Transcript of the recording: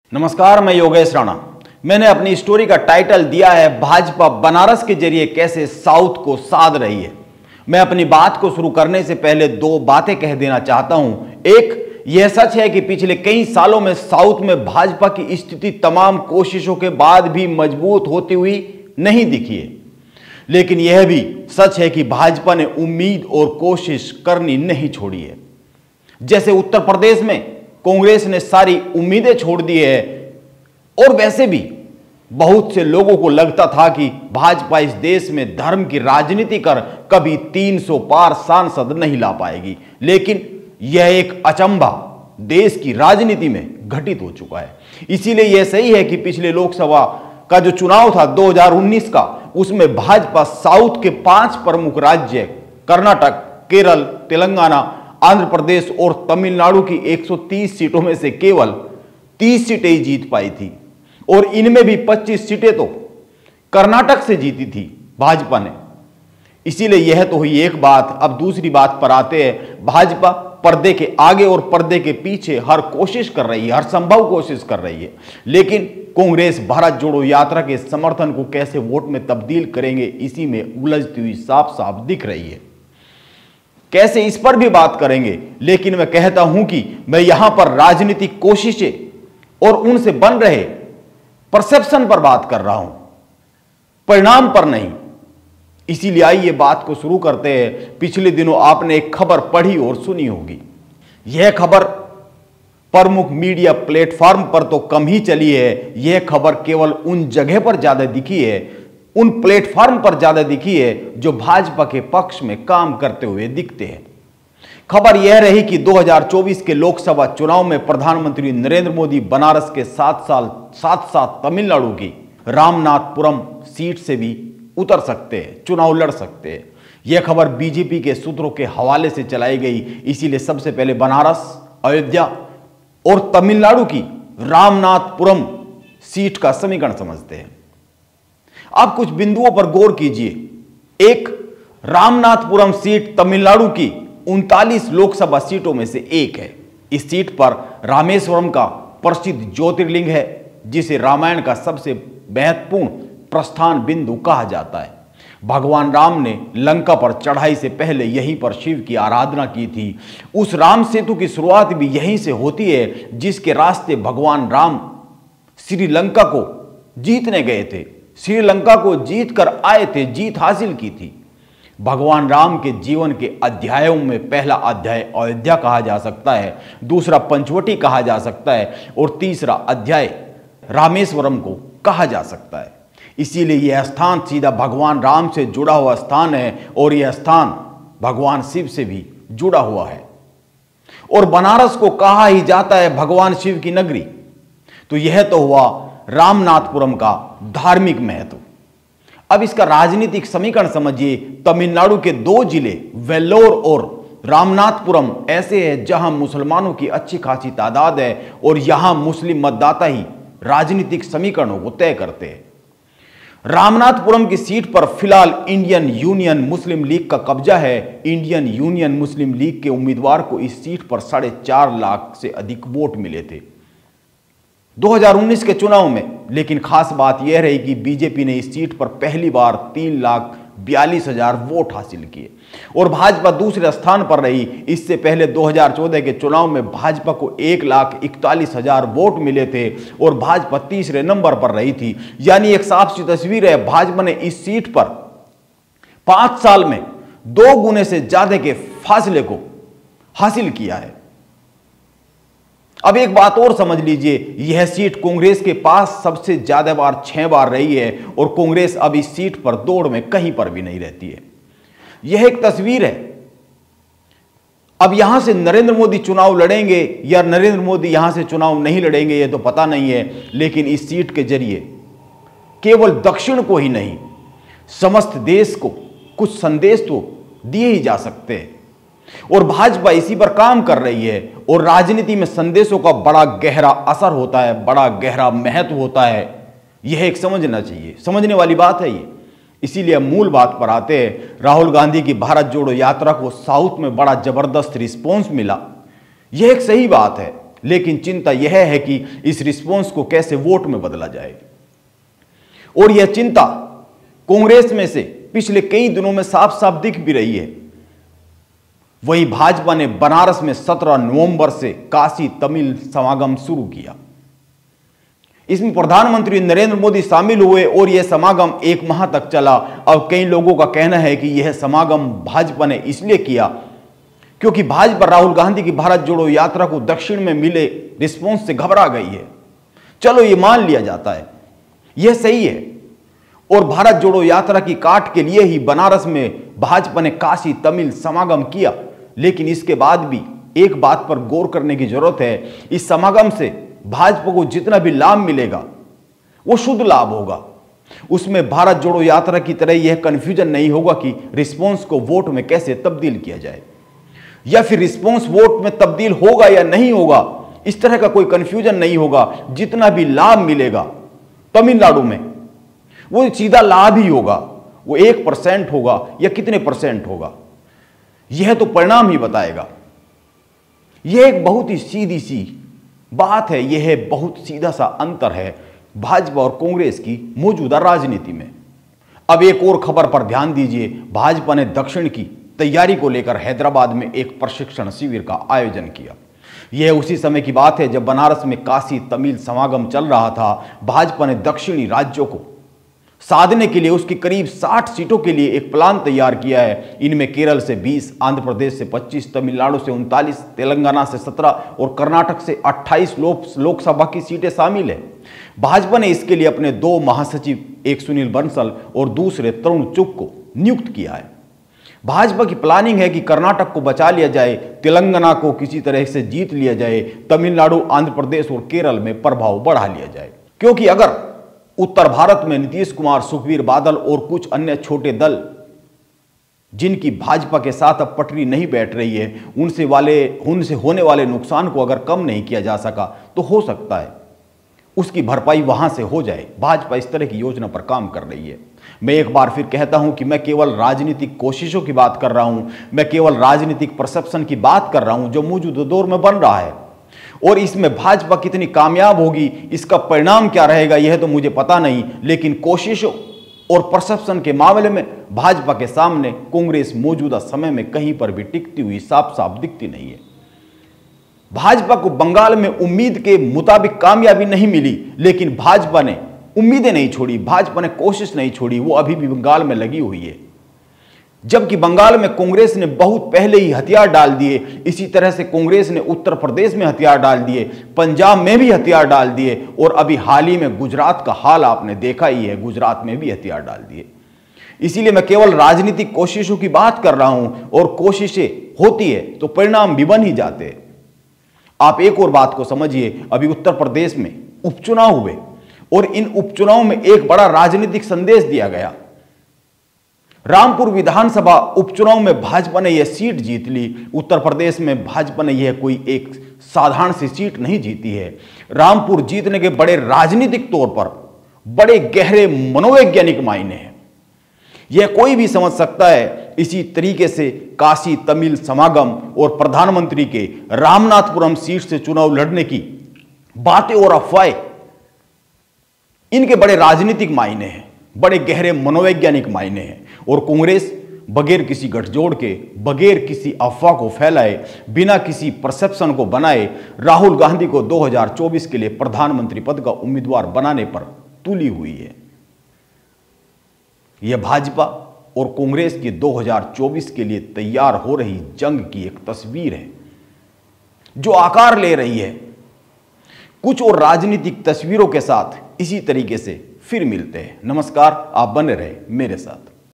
नमस्कार, मैं योगेश राणा। मैंने अपनी स्टोरी का टाइटल दिया है भाजपा बनारस के जरिए कैसे साउथ को साध रही है। मैं अपनी बात को शुरू करने से पहले दो बातें कह देना चाहता हूं। एक, यह सच है कि पिछले कई सालों में साउथ में भाजपा की स्थिति तमाम कोशिशों के बाद भी मजबूत होती हुई नहीं दिखी है। लेकिन यह भी सच है कि भाजपा ने उम्मीद और कोशिश करनी नहीं छोड़ी है। जैसे उत्तर प्रदेश में कांग्रेस ने सारी उम्मीदें छोड़ दी है, और वैसे भी बहुत से लोगों को लगता था कि भाजपा इस देश में धर्म की राजनीति कर कभी 300 पार सांसद नहीं ला पाएगी। लेकिन यह एक अचंभा देश की राजनीति में घटित हो चुका है। इसीलिए यह सही है कि पिछले लोकसभा का जो चुनाव था 2019 का, उसमें भाजपा साउथ के 5 प्रमुख राज्य कर्नाटक, केरल, तेलंगाना, आंध्र प्रदेश और तमिलनाडु की 130 सीटों में से केवल 30 सीटें ही जीत पाई थी, और इनमें भी 25 सीटें तो कर्नाटक से जीती थी भाजपा ने। इसीलिए यह तो हुई एक बात। अब दूसरी बात पर आते हैं। भाजपा पर्दे के आगे और पर्दे के पीछे हर कोशिश कर रही है, हर संभव कोशिश कर रही है, लेकिन कांग्रेस भारत जोड़ो यात्रा के समर्थन को कैसे वोट में तब्दील करेंगे, इसी में उलझती हुई साफ साफ दिख रही है। कैसे, इस पर भी बात करेंगे। लेकिन मैं कहता हूं कि मैं यहां पर राजनीतिक कोशिशें और उनसे बन रहे परसेप्शन पर बात कर रहा हूं, परिणाम पर नहीं। इसीलिए आइए बात को शुरू करते हैं। पिछले दिनों आपने एक खबर पढ़ी और सुनी होगी। यह खबर प्रमुख मीडिया प्लेटफॉर्म पर तो कम ही चली है, यह खबर केवल उन जगह पर ज्यादा दिखी है, उन प्लेटफॉर्म पर ज्यादा दिखी है जो भाजपा के पक्ष में काम करते हुए दिखते हैं। खबर यह रही कि 2024 के लोकसभा चुनाव में प्रधानमंत्री नरेंद्र मोदी बनारस के साथ साथ तमिलनाडु की रामनाथपुरम सीट से भी उतर सकते हैं, चुनाव लड़ सकते हैं। यह खबर बीजेपी के सूत्रों के हवाले से चलाई गई। इसीलिए सबसे पहले बनारस, अयोध्या और तमिलनाडु की रामनाथपुरम सीट का समीकरण समझते हैं। आप कुछ बिंदुओं पर गौर कीजिए। एक, रामनाथपुरम सीट तमिलनाडु की 39 लोकसभा सीटों में से एक है। इस सीट पर रामेश्वरम का प्रसिद्ध ज्योतिर्लिंग है, जिसे रामायण का सबसे महत्वपूर्ण प्रस्थान बिंदु कहा जाता है। भगवान राम ने लंका पर चढ़ाई से पहले यहीं पर शिव की आराधना की थी। उस राम सेतु की शुरुआत भी यहीं से होती है, जिसके रास्ते भगवान राम श्रीलंका को जीतने गए थे, श्रीलंका को जीत कर आए थे, जीत हासिल की थी। भगवान राम के जीवन के अध्यायों में पहला अध्याय अयोध्या कहा जा सकता है, दूसरा पंचवटी कहा जा सकता है, और तीसरा अध्याय रामेश्वरम को कहा जा सकता है। इसीलिए यह स्थान सीधा भगवान राम से जुड़ा हुआ स्थान है, और यह स्थान भगवान शिव से भी जुड़ा हुआ है। और बनारस को कहा ही जाता है भगवान शिव की नगरी। तो यह तो हुआ रामनाथपुरम का धार्मिक महत्व। अब इसका राजनीतिक समीकरण समझिए। तमिलनाडु के 2 जिले वेल्लोर और रामनाथपुरम ऐसे हैं जहां मुसलमानों की अच्छी खासी तादाद है, और यहां मुस्लिम मतदाता ही राजनीतिक समीकरणों को तय करते हैं। रामनाथपुरम की सीट पर फिलहाल इंडियन यूनियन मुस्लिम लीग का कब्जा है। इंडियन यूनियन मुस्लिम लीग के उम्मीदवार को इस सीट पर 4.5 लाख से अधिक वोट मिले थे 2019 के चुनाव में। लेकिन खास बात यह रही कि बीजेपी ने इस सीट पर पहली बार 3,42,000 वोट हासिल किए, और भाजपा दूसरे स्थान पर रही। इससे पहले 2014 के चुनाव में भाजपा को 1,41,000 वोट मिले थे, और भाजपा तीसरे नंबर पर रही थी। यानी एक साफ सी तस्वीर है, भाजपा ने इस सीट पर 5 साल में 2 गुने से ज्यादा के फासले को हासिल किया है। अब एक बात और समझ लीजिए, यह सीट कांग्रेस के पास सबसे ज्यादा बार 6 बार रही है, और कांग्रेस अब इस सीट पर दौड़ में कहीं पर भी नहीं रहती है। यह एक तस्वीर है। अब यहां से नरेंद्र मोदी चुनाव लड़ेंगे या नरेंद्र मोदी यहां से चुनाव नहीं लड़ेंगे, यह तो पता नहीं है। लेकिन इस सीट के जरिए केवल दक्षिण को ही नहीं, समस्त देश को कुछ संदेश तो दिए ही जा सकते हैं, और भाजपा इसी पर काम कर रही है। और राजनीति में संदेशों का बड़ा गहरा असर होता है, बड़ा गहरा महत्व होता है। यह एक समझना चाहिए, समझने वाली बात है ये। इसीलिए मूल बात पर आते हैं। राहुल गांधी की भारत जोड़ो यात्रा को साउथ में बड़ा जबरदस्त रिस्पॉन्स मिला, यह एक सही बात है। लेकिन चिंता यह है कि इस रिस्पॉन्स को कैसे वोट में बदला जाए। और यह चिंता कांग्रेस में से पिछले कई दिनों में साफ साफ दिख भी रही है। वही भाजपा ने बनारस में 17 नवंबर से काशी तमिल समागम शुरू किया। इसमें प्रधानमंत्री नरेंद्र मोदी शामिल हुए और यह समागम 1 माह तक चला। अब कई लोगों का कहना है कि यह समागम भाजपा ने इसलिए किया क्योंकि भाजपा राहुल गांधी की भारत जोड़ो यात्रा को दक्षिण में मिले रिस्पॉन्स से घबरा गई है। चलो यह मान लिया जाता है, यह सही है। और भारत जोड़ो यात्रा की काट के लिए ही बनारस में भाजपा ने काशी तमिल समागम किया। लेकिन इसके बाद भी एक बात पर गौर करने की जरूरत है, इस समागम से भाजपा को जितना भी लाभ मिलेगा वो शुद्ध लाभ होगा। उसमें भारत जोड़ो यात्रा की तरह यह कंफ्यूजन नहीं होगा कि रिस्पॉन्स को वोट में कैसे तब्दील किया जाए, या फिर रिस्पॉन्स वोट में तब्दील होगा या नहीं होगा, इस तरह का कोई कंफ्यूजन नहीं होगा। जितना भी लाभ मिलेगा तमिलनाडु में वो सीधा लाभ ही होगा। वो 1% होगा या कितने % होगा, यह तो परिणाम ही बताएगा। यह एक बहुत ही सीधी सी बात है, यह बहुत सीधा सा अंतर है भाजपा और कांग्रेस की मौजूदा राजनीति में। अब एक और खबर पर ध्यान दीजिए। भाजपा ने दक्षिण की तैयारी को लेकर हैदराबाद में एक प्रशिक्षण शिविर का आयोजन किया। यह उसी समय की बात है जब बनारस में काशी तमिल समागम चल रहा था। भाजपा ने दक्षिणी राज्यों को साधने के लिए उसकी करीब 60 सीटों के लिए एक प्लान तैयार किया है। इनमें केरल से 20, आंध्र प्रदेश से 25, तमिलनाडु से 39, तेलंगाना से 17 और कर्नाटक से 28 लोकसभा की सीटें शामिल हैं। भाजपा ने इसके लिए अपने 2 महासचिव, एक सुनील बंसल और दूसरे तरुण चुग को नियुक्त किया है। भाजपा की प्लानिंग है कि कर्नाटक को बचा लिया जाए, तेलंगाना को किसी तरह से जीत लिया जाए, तमिलनाडु, आंध्र प्रदेश और केरल में प्रभाव बढ़ा लिया जाए। क्योंकि अगर उत्तर भारत में नीतीश कुमार, सुखबीर बादल और कुछ अन्य छोटे दल जिनकी भाजपा के साथ अब पटरी नहीं बैठ रही है, उनसे होने वाले नुकसान को अगर कम नहीं किया जा सका तो हो सकता है उसकी भरपाई वहां से हो जाए। भाजपा इस तरह की योजना पर काम कर रही है। मैं एक बार फिर कहता हूं कि मैं केवल राजनीतिक कोशिशों की बात कर रहा हूं, मैं केवल राजनीतिक परसेप्शन की बात कर रहा हूं जो मौजूदा दौर में बन रहा है। और इसमें भाजपा कितनी कामयाब होगी, इसका परिणाम क्या रहेगा, यह तो मुझे पता नहीं। लेकिन कोशिशों और परसेप्शन के मामले में भाजपा के सामने कांग्रेस मौजूदा समय में कहीं पर भी टिकती हुई साफ साफ दिखती नहीं है। भाजपा को बंगाल में उम्मीद के मुताबिक कामयाबी नहीं मिली, लेकिन भाजपा ने उम्मीदें नहीं छोड़ी, भाजपा ने कोशिश नहीं छोड़ी। वो अभी भी बंगाल में लगी हुई है। जबकि बंगाल में कांग्रेस ने बहुत पहले ही हथियार डाल दिए, इसी तरह से कांग्रेस ने उत्तर प्रदेश में हथियार डाल दिए, पंजाब में भी हथियार डाल दिए और अभी हाल ही में गुजरात का हाल आपने देखा ही है, गुजरात में भी हथियार डाल दिए। इसीलिए मैं केवल राजनीतिक कोशिशों की बात कर रहा हूं, और कोशिशें होती है तो परिणाम भी बन ही जाते हैं। आप एक और बात को समझिए, अभी उत्तर प्रदेश में उपचुनाव हुए और इन उपचुनाव में एक बड़ा राजनीतिक संदेश दिया गया। रामपुर विधानसभा उपचुनाव में भाजपा ने यह सीट जीत ली। उत्तर प्रदेश में भाजपा ने यह कोई एक साधारण सी सीट नहीं जीती है। रामपुर जीतने के बड़े राजनीतिक तौर पर बड़े गहरे मनोवैज्ञानिक मायने हैं। यह कोई भी समझ सकता है। इसी तरीके से काशी तमिल समागम और प्रधानमंत्री के रामनाथपुरम सीट से चुनाव लड़ने की बातें और अफवाहें, इनके बड़े राजनीतिक मायने हैं, बड़े गहरे मनोवैज्ञानिक मायने हैं। और कांग्रेस बगैर किसी गठजोड़ के, बगैर किसी अफवाह को फैलाए, बिना किसी परसेप्शन को बनाए राहुल गांधी को 2024 के लिए प्रधानमंत्री पद का उम्मीदवार बनाने पर तुली हुई है। यह भाजपा और कांग्रेस की 2024 के लिए तैयार हो रही जंग की एक तस्वीर है जो आकार ले रही है। कुछ और राजनीतिक तस्वीरों के साथ इसी तरीके से फिर मिलते हैं। नमस्कार, आप बने रहे मेरे साथ।